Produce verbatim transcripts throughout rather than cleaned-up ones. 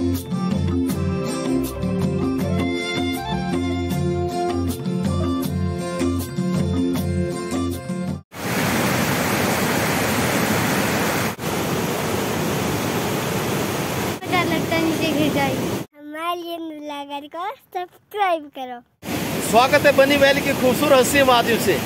लगता है नीचे गिर जाएगी। हमारे लिए नुलागर को सब्सक्राइब करो। स्वागत है बनी वैली की खूबसूरत हंसी वादियों से।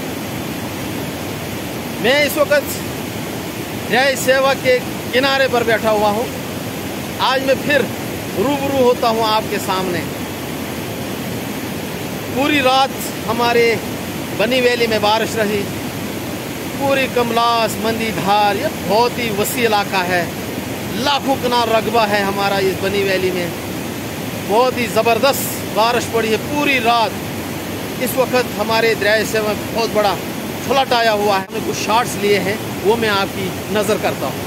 मैं इस वक्त न्याय सेवा के किनारे पर बैठा हुआ हूँ। आज मैं फिर रूबरू होता हूँ आपके सामने। पूरी रात हमारे बनी वैली में बारिश रही। पूरी कमलास मंदी धार, ये बहुत ही वसी इलाका है। लाखों कनाल रकबा है हमारा इस बनी वैली में। बहुत ही ज़बरदस्त बारिश पड़ी है पूरी रात। इस वक्त हमारे दरिया से में बहुत बड़ा फ्लड आया हुआ है। हमने कुछ शॉट्स लिए हैं, वो मैं आपकी नज़र करता हूँ।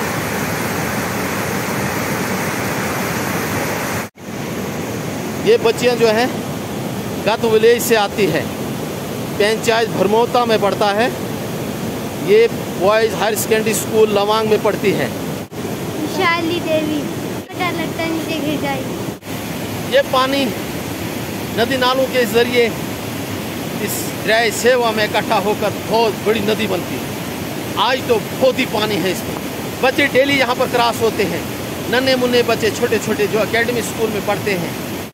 ये बच्चियाँ जो हैं गत विलेज से आती है, पंचायत भरमौता में पढ़ता है। ये boys higher secondary school Lawang में पढ़ती है। विशाली देवी, डर लगता है नीचे गिर जाएगी। ये पानी नदी नालों के जरिए इस दरिया सेवा में इकट्ठा होकर बहुत बड़ी नदी बनती है। आज तो बहुत ही पानी है इसमें। बच्चे डेली यहाँ पर क्रॉस होते हैं। नन्हे मुन्ने बच्चे छोटे छोटे जो एकेडमी स्कूल में पढ़ते हैं।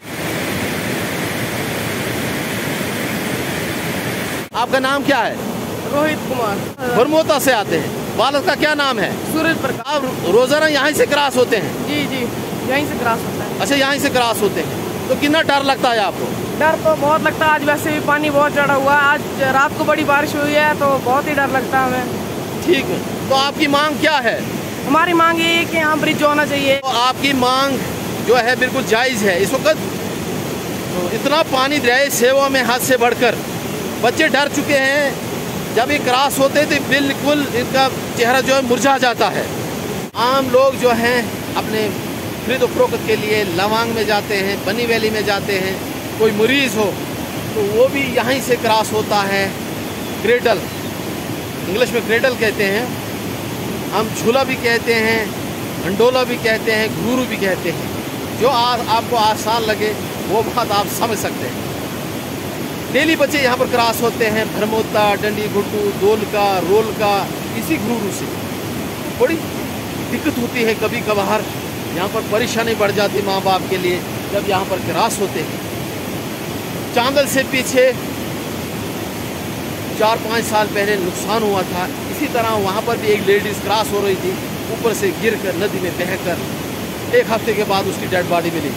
आपका नाम क्या है? रोहित कुमार, भरमौता से आते हैं। बालक का क्या नाम है? सूरज प्रकाश। आप रोजाना यहाँ से क्रॉस होते हैं? जी जी, यहीं से क्रॉस होता है। अच्छा, यहाँ से क्रॉस होते हैं। तो कितना डर लगता है आपको? डर तो बहुत लगता है। आज वैसे भी पानी बहुत चढ़ा हुआ है। आज रात को बड़ी बारिश हुई है तो बहुत ही डर लगता है हमें। ठीक है, तो आपकी मांग क्या है? हमारी मांग ये है कि यहाँ ब्रिज होना चाहिए। तो आपकी मांग जो है बिल्कुल जायज़ है। इस वक्त इतना पानी दरिया सेवा में हद से बढ़कर बच्चे डर चुके हैं। जब ये क्रॉस होते हैं तो बिल्कुल इनका चेहरा जो है मुरझा जाता है। आम लोग जो हैं अपने खरीदो फरोख्त के लिए लवांग में जाते हैं, बनी वैली में जाते हैं। कोई मरीज़ हो तो वो भी यहीं से क्रॉस होता है। क्रेडल, इंग्लिश में क्रेडल कहते हैं, हम झूला भी कहते हैं, अंडोला भी कहते हैं, घुंघरू भी कहते हैं। जो आ, आपको आसान लगे वो बात आप समझ सकते हैं। डेली बच्चे यहाँ पर क्रॉस होते हैं। भरमौता, डंडी घुट्टू, दोल का, रोल का, इसी घुंघरू से बड़ी दिक्कत होती है। कभी कभार यहाँ पर परेशानी बढ़ जाती माँ बाप के लिए जब यहाँ पर क्रॉस होते हैं। चांदल से पीछे चार पाँच साल पहले नुकसान हुआ था। इसी तरह वहाँ पर भी एक लेडीज़ क्रॉस हो रही थी, ऊपर से गिरकर नदी में बहकर एक हफ्ते के बाद उसकी डेड बॉडी मिली।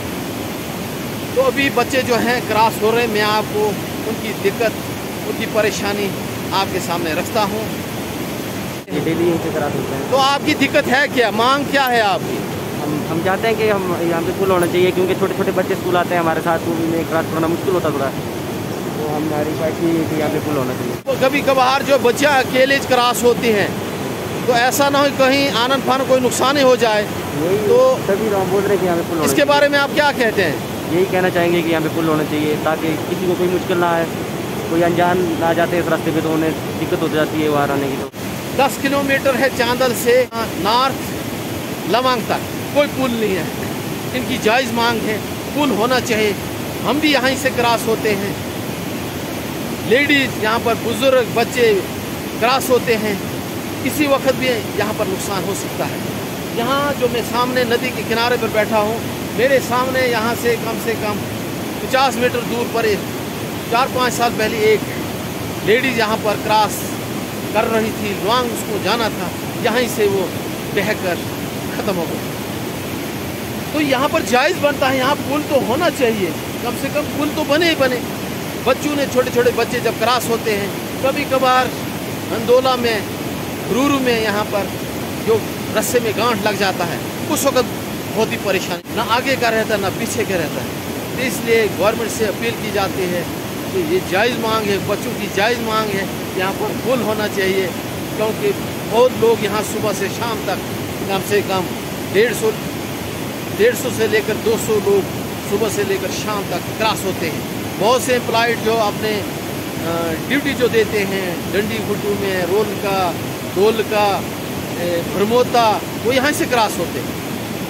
तो अभी बच्चे जो हैं क्रॉस हो रहे हैं। मैं आपको उनकी दिक्कत, उनकी परेशानी आपके सामने रखता हूँ। डेली यहीं से क्रॉस होते हैं। तो आपकी दिक्कत है क्या? मांग क्या है आपकी? हम हम चाहते हैं कि हम यहाँ पे पुल होना चाहिए, क्योंकि छोटे छोटे बच्चे स्कूल आते हैं हमारे साथ, तो उनमें क्रॉस करना मुश्किल होता थोड़ा। तो हमारी ख्वाहिश ये है कि यहाँ पे पुल होना चाहिए। तो कभी कभार जो बच्चा अकेले क्रॉस होती हैं तो ऐसा ना हो कहीं आनन फान कोई नुकसान ही हो जाए। तो तभी हम बोल रहे हैं कि यहाँ पे पुल होना इसके बारे में आप क्या कहते हैं? यही कहना चाहेंगे कि यहाँ पे पुल होना चाहिए, ताकि किसी को कोई मुश्किल ना आए। कोई अनजान आ जाते हैं इस रास्ते पे तो उन्हें दिक्कत हो जाती है बाहर आने की। तो दस किलोमीटर है चांदल से नॉर्थ लवांग तक, कोई पुल नहीं है। इनकी जायज़ मांग है, पुल होना चाहिए। हम भी यहाँ से क्रॉस होते हैं। लेडीज़ यहाँ पर, बुजुर्ग, बच्चे क्रॉस होते हैं। किसी वक्त भी यहाँ पर नुकसान हो सकता है। यहाँ जो मैं सामने नदी के किनारे पर बैठा हूँ, मेरे सामने यहाँ से कम से कम पचास मीटर दूर पर एक चार पाँच साल पहले एक लेडीज़ यहाँ पर क्रॉस कर रही थी। लवांग उसको जाना था, यहीं से वो बहकर ख़त्म हो गई। तो यहाँ पर जायज़ बनता है, यहाँ पुल तो होना चाहिए। कम से कम पुल तो बने ही बने। बच्चों ने, छोटे छोटे बच्चे जब क्रॉस होते हैं, कभी कभार अंदोला में, घुंघरू में यहाँ पर जो रस्से में गांठ लग जाता है, उस वक्त बहुत ही परेशानी, ना आगे का रहता है ना पीछे का रहता है। तो इसलिए गवर्नमेंट से अपील की जाती है कि ये जायज़ मांग है, बच्चों की जायज़ मांग है, यहाँ पर पुल होना चाहिए। क्योंकि बहुत लोग यहाँ सुबह से शाम तक कम से कम डेढ़ सौ डेढ़ सौ से लेकर दो सौ लोग सुबह से लेकर शाम तक क्रॉस होते हैं। बहुत से एम्प्लॉयड जो अपने ड्यूटी जो देते हैं डंडी घुट्टू में, रोल का, दोल का, भरमौता, वो यहाँ से क्रॉस होते हैं।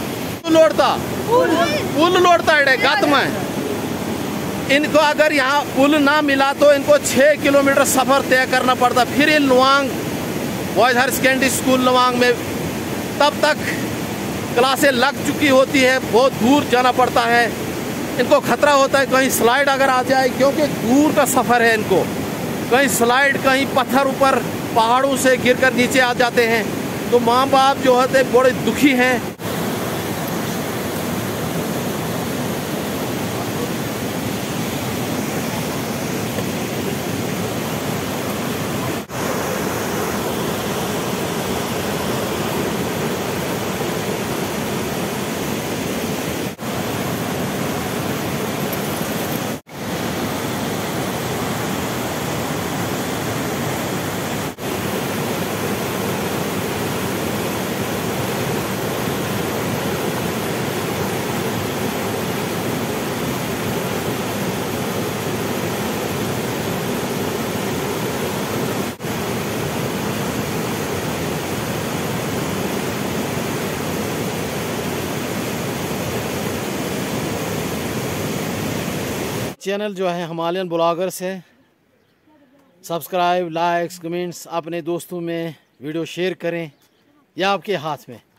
लोड़ता पुल लोड़ता है गत में। इनको अगर यहाँ पुल ना मिला तो इनको छः किलोमीटर सफ़र तय करना पड़ता। फिर इन Luang boys higher secondary school Luang में तब तक क्लासें लग चुकी होती है, बहुत दूर जाना पड़ता है। इनको खतरा होता है कहीं स्लाइड अगर आ जाए, क्योंकि दूर का सफ़र है इनको, कहीं स्लाइड, कहीं पत्थर ऊपर पहाड़ों से गिरकर नीचे आ जाते हैं। तो माँ बाप जो होते बड़े दुखी हैं। चैनल जो है हिमालयन ब्लॉगर्स है, सब्सक्राइब, लाइक्स, कमेंट्स, अपने दोस्तों में वीडियो शेयर करें, यह आपके हाथ में।